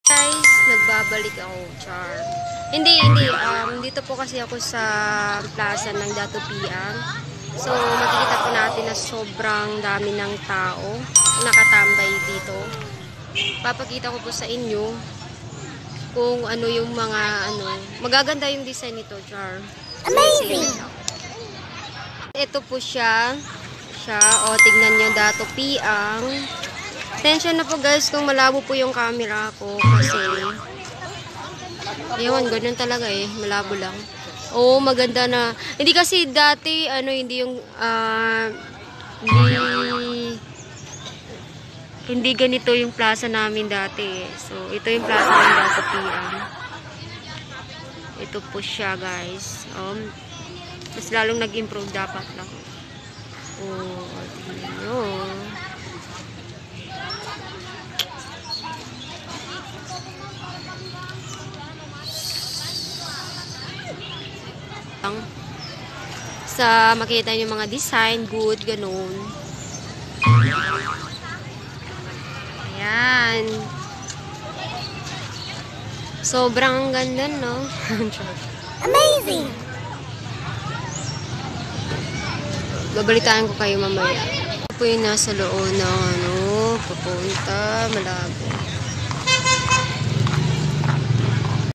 Guys, nagbabalik ako, char. Hindi. Dito po kasi ako sa plaza ng Dato Piang. So, makikita po natin na sobrang dami ng tao nakatambay dito. Papakita ko po sa inyo kung ano yung mga magaganda yung design nito, char. Amazing! Ito po siya. Tignan nyo, Dato Piang. Attention na po guys kung malabo po yung camera ko kasi ewan, ganun talaga malabo lang. Oo, maganda na. Hindi kasi dati hindi yung hindi ganito yung plaza namin dati. So, ito yung plaza ng Dato Piang. Ito po siya guys. Mas lalong nag-improve dapat lang. Oh, tingnan nyo. Sa makita nyo mga design, good, ganun. Ayan. Sobrang ganda, no? Amazing! Babalitaan ko kayo mamaya. Ito po yung nasa loob ng papunta, malabo.